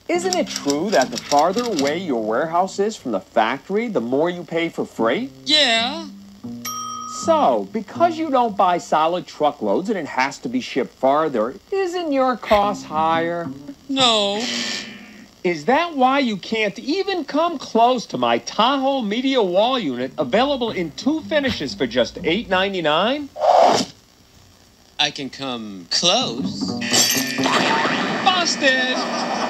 Isn't it true that the farther away your warehouse is from the factory, the more you pay for freight? Yeah. So, because you don't buy solid truckloads and it has to be shipped farther, isn't your cost higher? No. Is that why you can't even come close to my Tahoe Media Wall Unit, available in 2 finishes for just $8.99? I can come close. Busted!